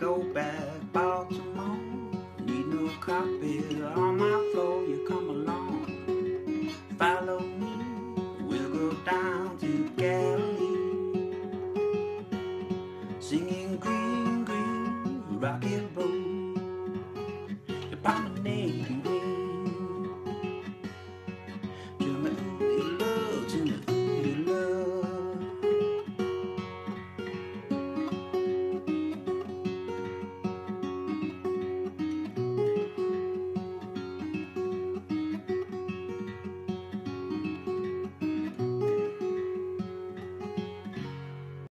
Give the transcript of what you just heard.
go back Baltimore. Need no carpet on my floor. You come along, follow me. We'll go down to Galilee, singing green, green, rocket.